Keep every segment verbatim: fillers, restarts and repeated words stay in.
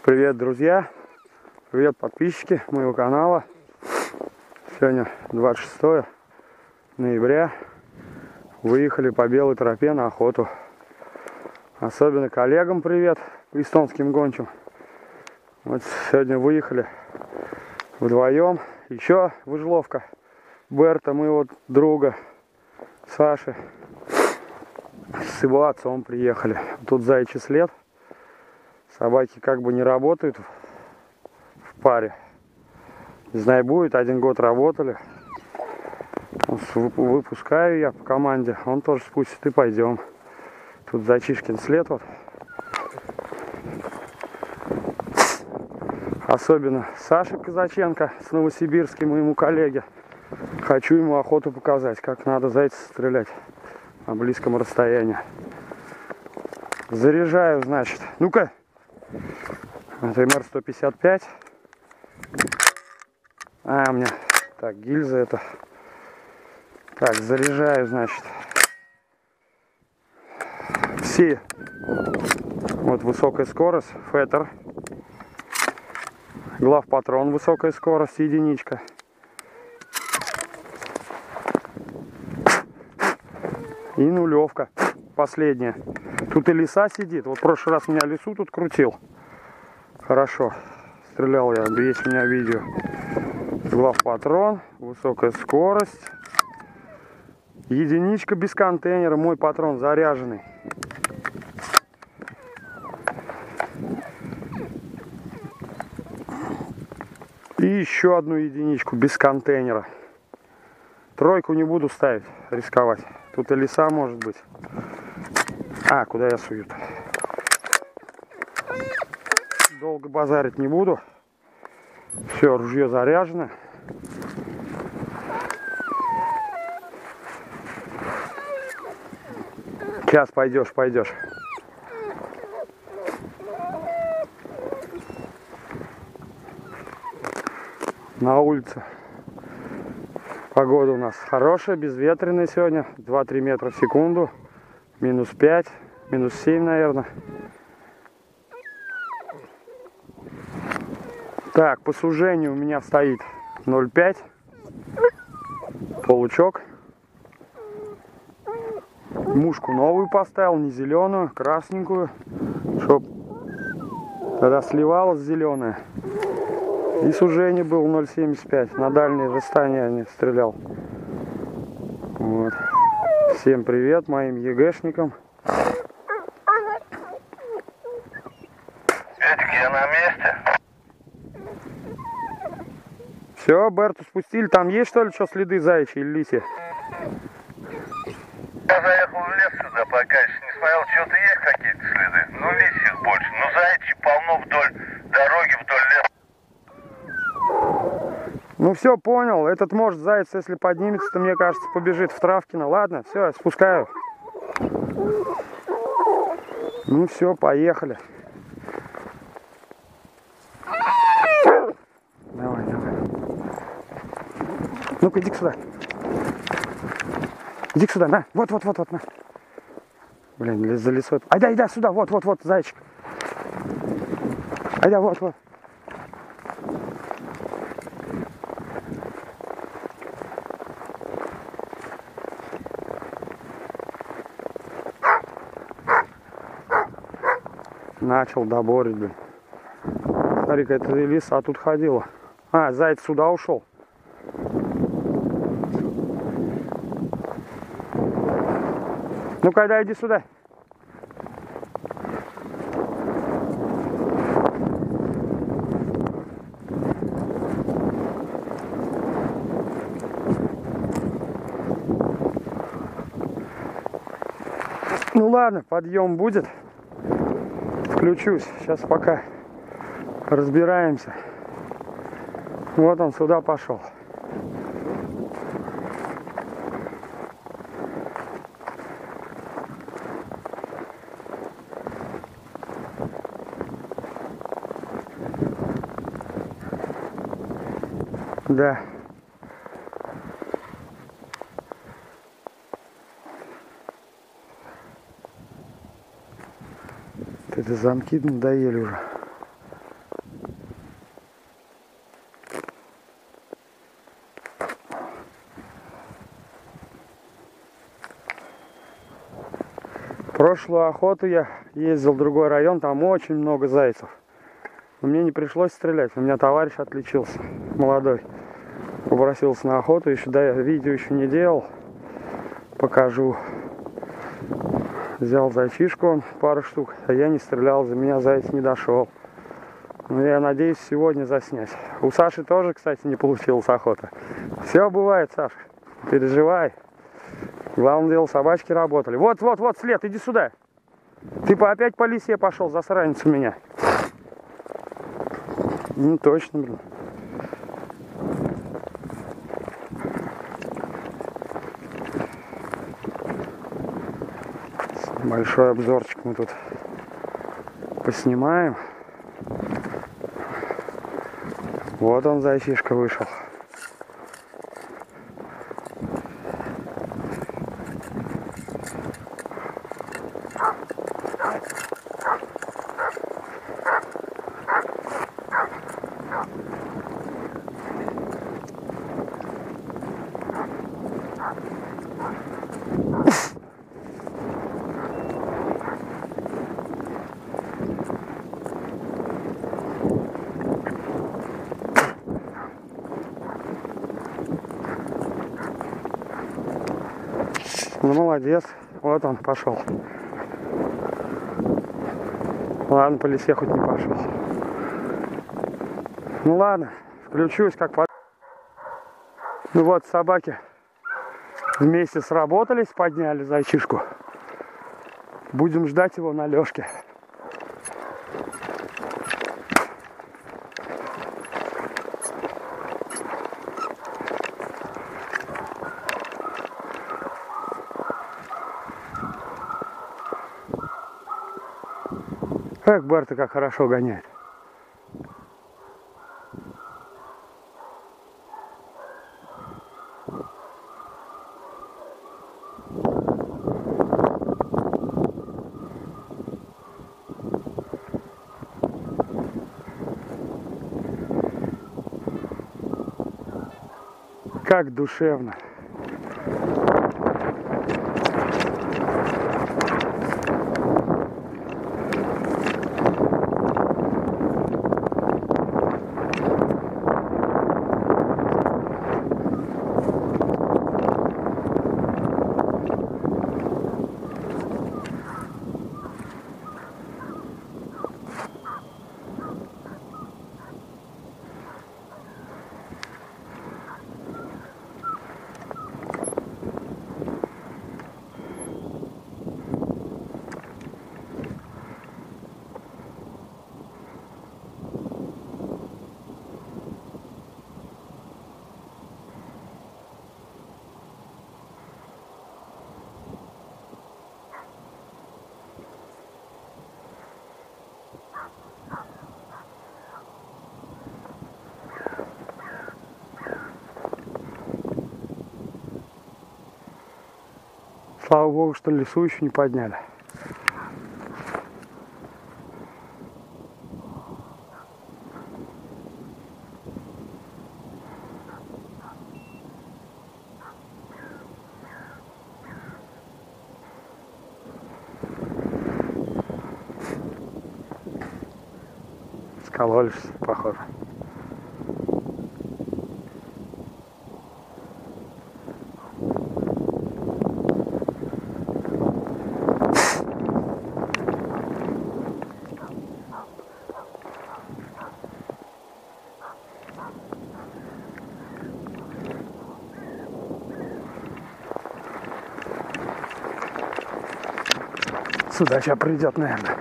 Привет, друзья! Привет, подписчики моего канала. Сегодня двадцать шестое ноября. Выехали по белой тропе на охоту. Особенно коллегам привет, эстонским гончим. Вот сегодня выехали вдвоем. Еще выжловка Берта, моего друга Саши. С его отцом приехали. Тут заячий след. Собаки как бы не работают в паре. Не знаю, будет. Один год работали. Выпускаю я по команде. Он тоже спустит и пойдем. Тут зайчишкин след вот. Особенно Саша Казаченко с Новосибирским, моему коллеге. Хочу ему охоту показать, как надо зайца стрелять на близком расстоянии. Заряжаю, значит. Ну-ка. Это эм эр сто пятьдесят пять. А, у меня... Так, гильза это... Так, заряжаю, значит. Все. Вот высокая скорость. Феттер. Главпатрон, высокая скорость, единичка. И нулевка. Последняя. Тут и лиса сидит. Вот в прошлый раз меня лису тут крутил. Хорошо. Стрелял я. Есть у меня видео. Главпатрон. Высокая скорость. Единичка без контейнера. Мой патрон заряженный. И еще одну единичку без контейнера. Тройку не буду ставить, рисковать. Тут и лиса может быть. А, куда я сую-то? Долго базарить не буду. Все, ружье заряжено. Сейчас пойдешь, пойдешь. На улице погода у нас хорошая, безветренная сегодня. два-три метра в секунду. Минус пять, минус семь, наверное. Так, по сужению у меня стоит ноль пять. Получок. Мушку новую поставил, не зеленую, красненькую, чтоб тогда сливалась зеленая. И сужение был ноль семьдесят пять. На дальнее расстояние стрелял. Вот. Всем привет моим ЕГЭшникам. Петик, я на месте. Все, Берту спустили. Там есть что ли что следы заячьи или лиси? Я заехал в лес сюда, пока еще не смотрел, что-то есть какие-то следы. Ну, лисьих больше. Ну, заячьи полно вдоль дороги, вдоль леса. Ну все, понял. Этот может заяц, если поднимется, то, мне кажется, побежит в Травкино. Ладно, все, я спускаю. Ну все, поехали. Давай, давай. Ну-ка, иди сюда. Иди сюда, на. Вот, вот, вот, вот, на. Блин, за лесой. Айда, айда, сюда, вот, вот, вот, зайчик. Айда, вот, вот. Начал доборить, блин. Смотри-ка, это лиса тут ходила. А, заяц сюда ушел. Ну-ка, айда, иди сюда. Ну ладно, подъем будет. Включусь. Сейчас пока разбираемся. Вот он сюда пошел. Да. Это замки надоели уже. прошлую охоту я ездил в другой район, там очень много зайцев. Но мне не пришлось стрелять, у меня товарищ отличился, молодой. Попросился на охоту, еще да, видео еще не делал. Покажу. Взял зайчишку, он пару штук, а я не стрелял, за меня заяц не дошел. Но я надеюсь сегодня заснять. У Саши тоже, кстати, не получилась охота. Все бывает, Саша, не переживай. Главное дело, собачки работали. Вот, вот, вот след, иди сюда. Ты по опять по лисе пошел, засранец у меня. Ну точно, блин. Большой обзорчик мы тут поснимаем. Вот он, зайчишка, вышел. Ну, молодец. Вот он пошел. Ладно, по лисе хоть не пошел. Ну ладно, включусь как по... Ну вот, собаки вместе сработались, подняли зайчишку. Будем ждать его на лёжке. Эх, Берта как хорошо гоняет. Как душевно. Слава богу, что лесу еще не подняли. Скололись, похоже. Сюда сейчас придет, наверное.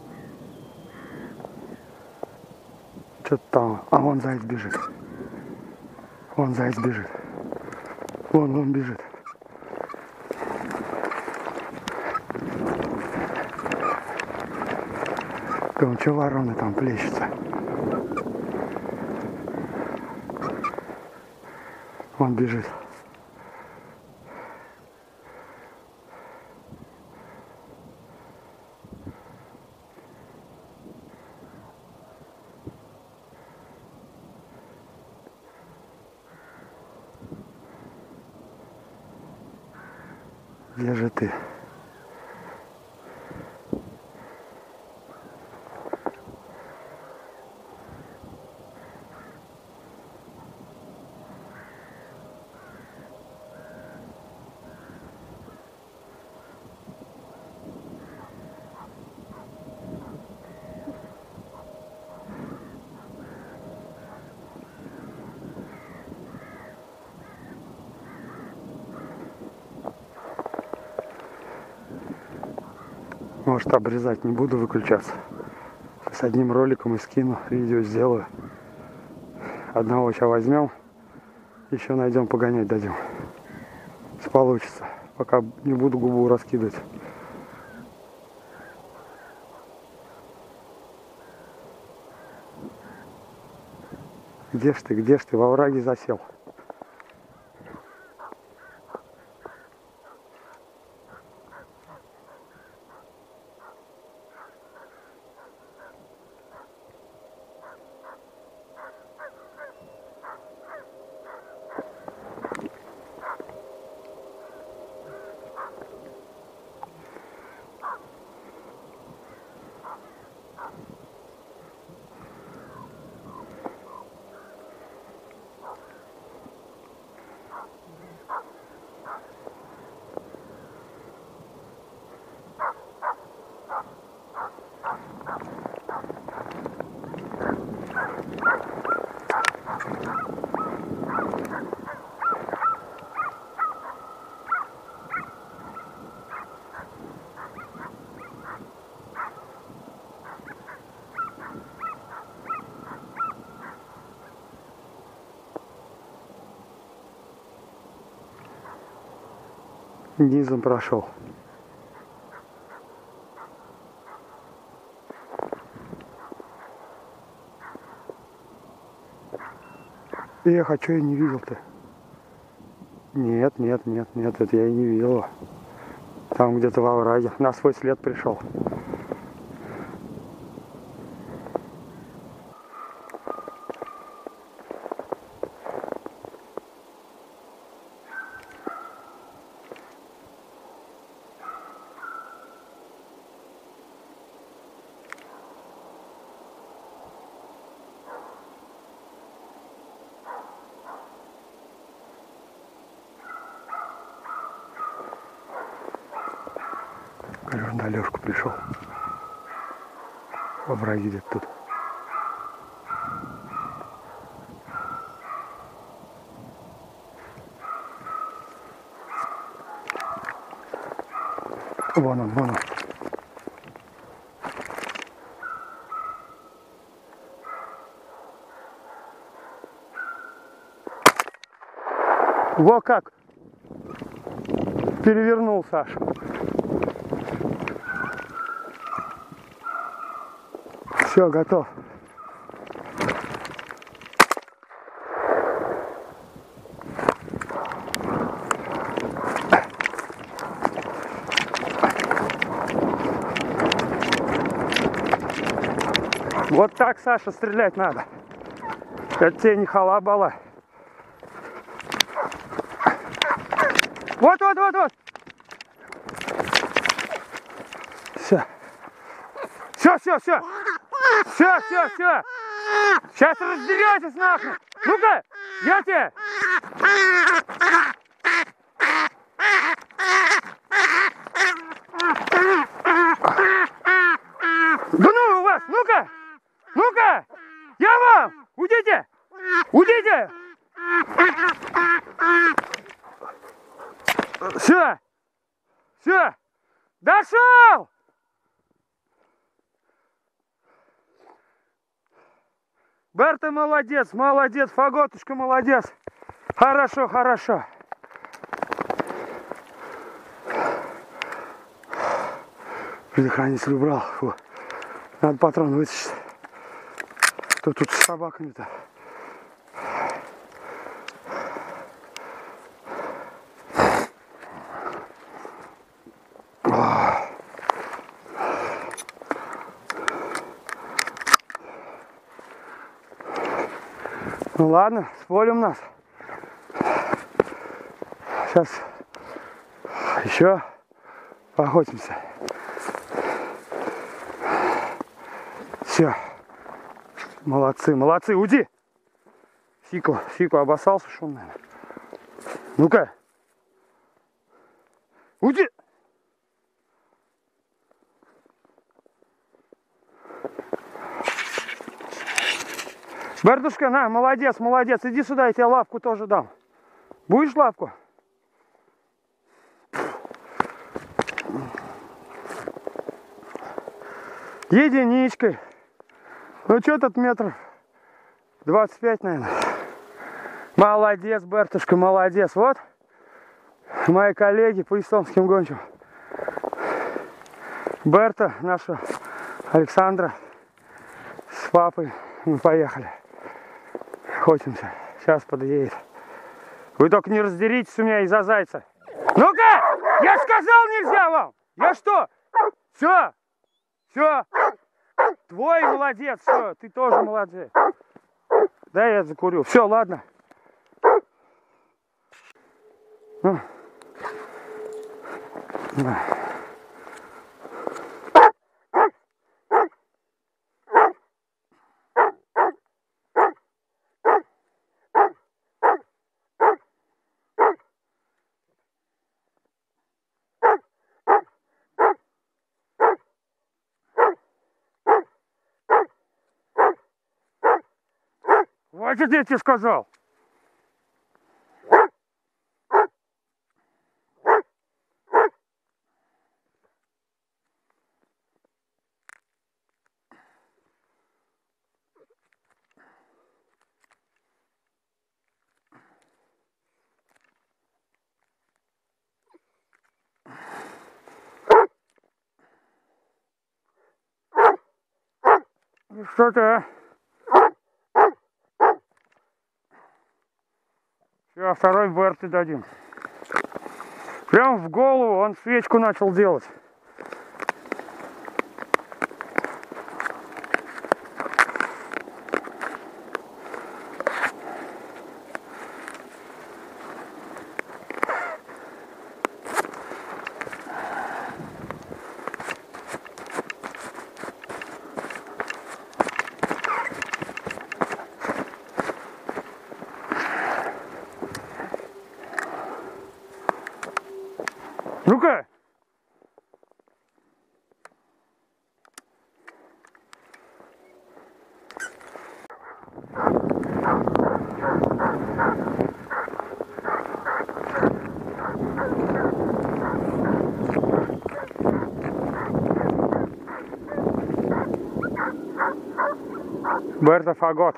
Что-то там, а вон заяц бежит. Вон заяц бежит. Вон, вон бежит. Там что вороны там плещутся. Он бежит. Где же ты? Может, обрезать не буду, выключаться. С одним роликом и скину, видео сделаю. Одного сейчас возьмем, еще найдем, погонять дадим. Если получится. Пока не буду губу раскидывать. Где ж ты, где ж ты? Во враге засел. Низом прошел. Эх, а что я не видел-то? Нет, нет, нет, нет, это я и не видел. Там где-то во враге. На свой след пришел. Говорю, на Лёшку пришел. Во враге где-то тут. Вон он, вон он. Во как! Перевернул Саша. Все, готов. Вот так, Саша, стрелять надо. Это тебе не халабала. Вот, вот, вот, вот. Все. Все, все, все. Все, все, все. Сейчас разберетесь нахрен. Ну-ка, я тебе. Да ну у вас, ну-ка. Ну-ка. Я вам. Уйдите. Уйдите. Все. Все. Дошел. Берта молодец, молодец, Фаготушка молодец. Хорошо, хорошо. Предохранитель убрал. Фу. Надо патрон вытащить. Кто тут с собаками-то? Ну ладно, спорим нас. Сейчас еще поохотимся. Все. Молодцы, молодцы, уйди! Сику, Сику обоссался шум, наверное. Ну-ка. Уйди! Бертушка, на, молодец, молодец. Иди сюда, я тебе лапку тоже дам. Будешь лапку? Единичкой. Ну что тут метров двадцать пять, наверное. Молодец, Бертушка, молодец. Вот мои коллеги по эстонским гончим. Берта, наша Александра с папой. Мы поехали. Охотимся. Сейчас подъедет. Вы только не раздеритесь у меня из-за зайца. Ну-ка! Я сказал, нельзя вам! Я что? Все! Все! Твой молодец! Все, ты тоже молодец. Да, я закурю. Все, ладно. Ну. Да. Хватит, я тебе сказал. Что ты? Все, второй Берты дадим. Прям в голову он свечку начал делать. Ну-ка! Берта фагот.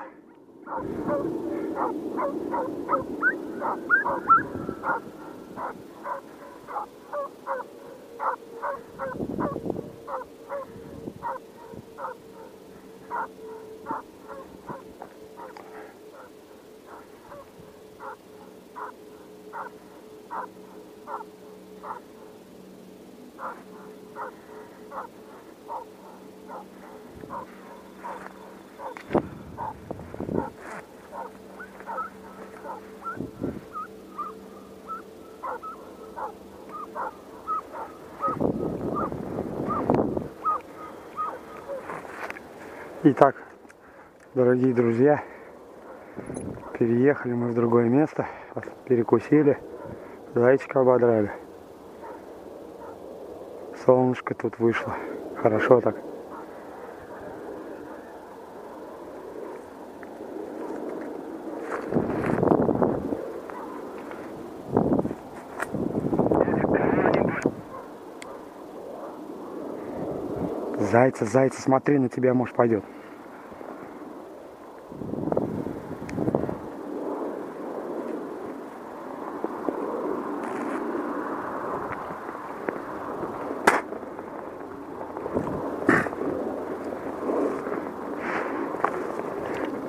Итак, дорогие друзья, переехали мы в другое место, перекусили, зайчика ободрали. Солнышко тут вышло, хорошо так. Зайца, зайца, смотри, на тебя, может, пойдет.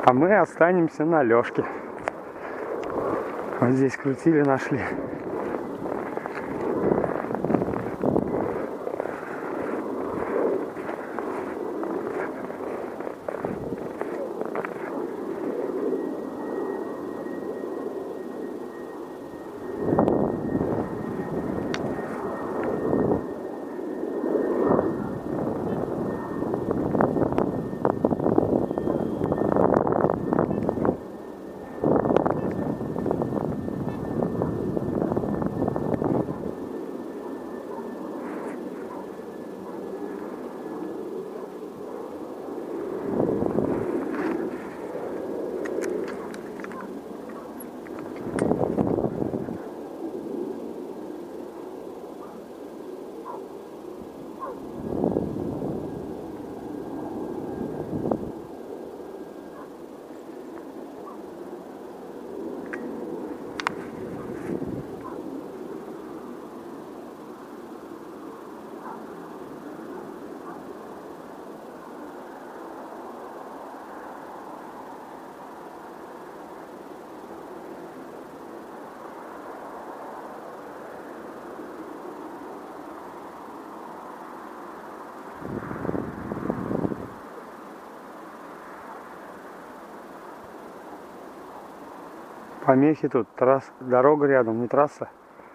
А мы останемся на Лёшке. Вот здесь крутили, нашли. Помехи тут, трасс, дорога рядом, не трасса.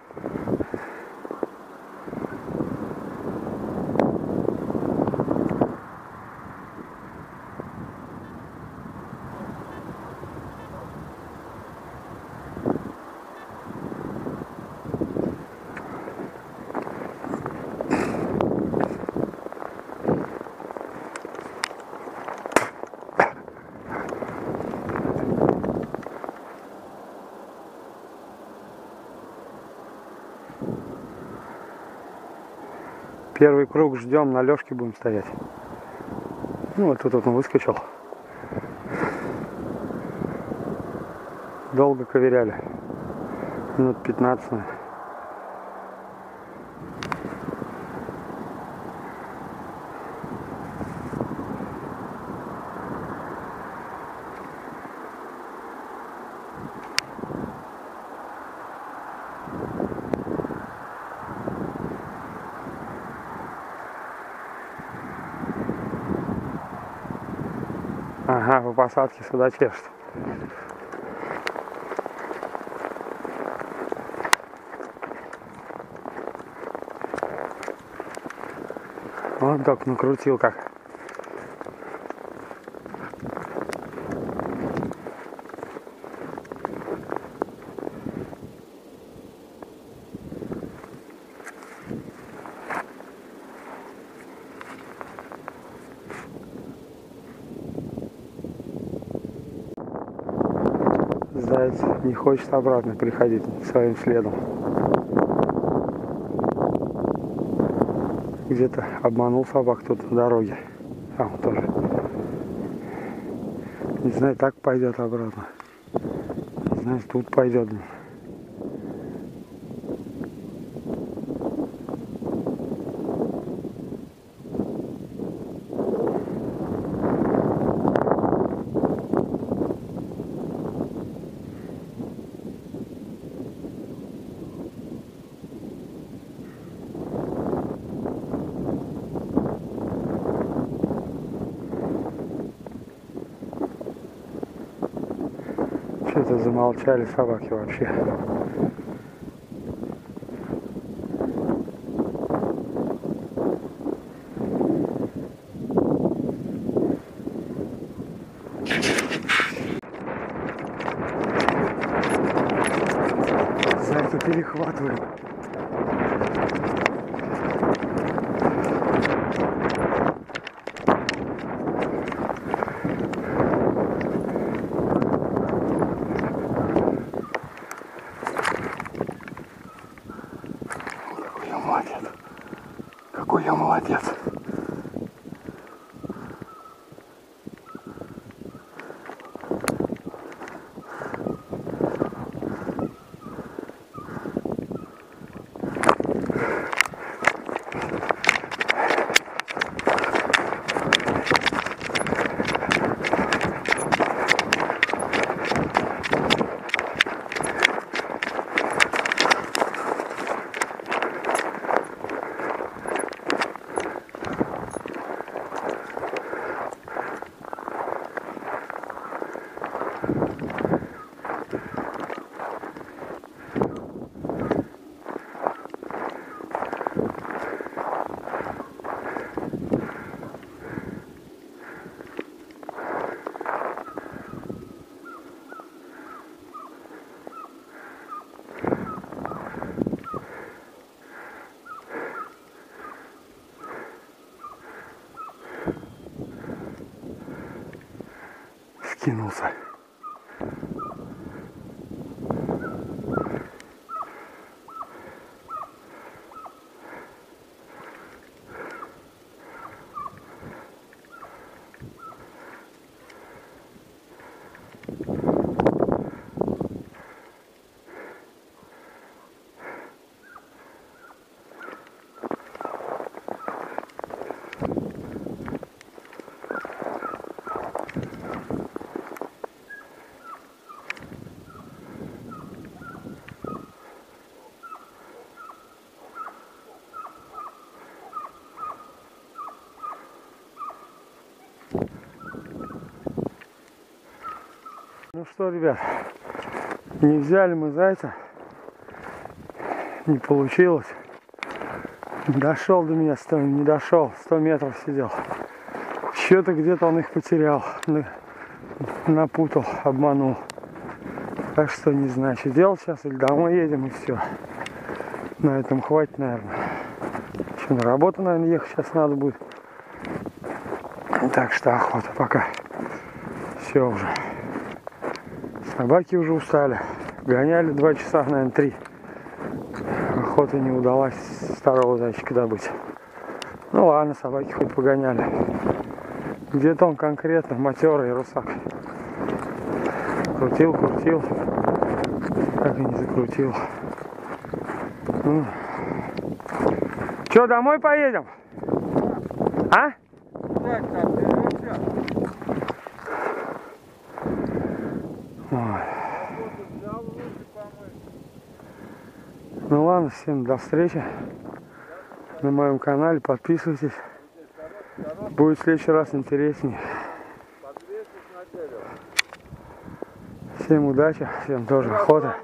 Первый круг ждем, на Лёшке будем стоять. Ну вот тут вот он выскочил. Долго ковыряли. Минут пятнадцать. Ага, по посадке сюда чешет. Вот так накрутил как. Заяц не хочет обратно приходить своим следом. Где-то обманул собак тут на дороге. А, он тоже. Не знаю, так пойдет обратно. Не знаю, тут пойдет. Что-то замолчали собаки вообще. Зайца перехватываем. Молодец. Какой я молодец. вернулся. Ну что, ребят, не взяли мы зайца, не получилось. Дошел до меня, сто, не дошел, сто метров сидел. Что-то где-то он их потерял, напутал, обманул. Так что не знаю, что делать сейчас, или домой едем и все. На этом хватит, наверное. Еще на работу, наверное, ехать сейчас надо будет. Так что охота пока. Все уже. Собаки уже устали. Гоняли два часа, наверное, три. Охота не удалась старого зайчика добыть. Ну ладно, собаки хоть погоняли. Где-то он конкретно матерый русак. Крутил, крутил. Так и не закрутил. Ну. Че, домой поедем? А? Ой. Ну ладно, всем до встречи на моем канале, подписывайтесь, будет в следующий раз интереснее. Всем удачи, всем тоже охоты.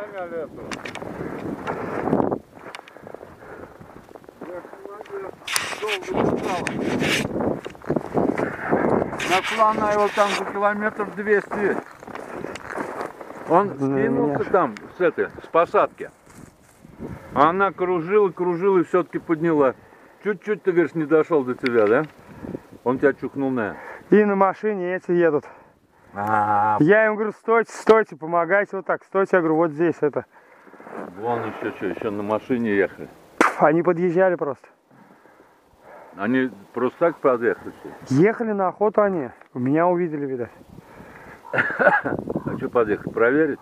Нашла его там за километров двести. Он скинулся там с этой, с посадки. А она кружила, кружила и все-таки подняла. Чуть-чуть, ты говоришь, не дошел до тебя, да? Он тебя чухнул, на. И на машине эти едут. А, Я им говорю, стойте, стойте, помогайте вот так. Стойте, я говорю, вот здесь это. вон еще что, еще на машине ехали. Они подъезжали просто. Они просто так подъехали? Ехали на охоту они. Меня увидели, видать. А что подъехать, проверить?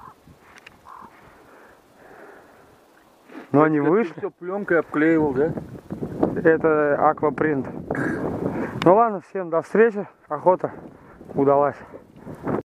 Но они Это вышли. все пленкой обклеивал, да? Это аквапринт. Ну ладно, всем до встречи. Охота удалась.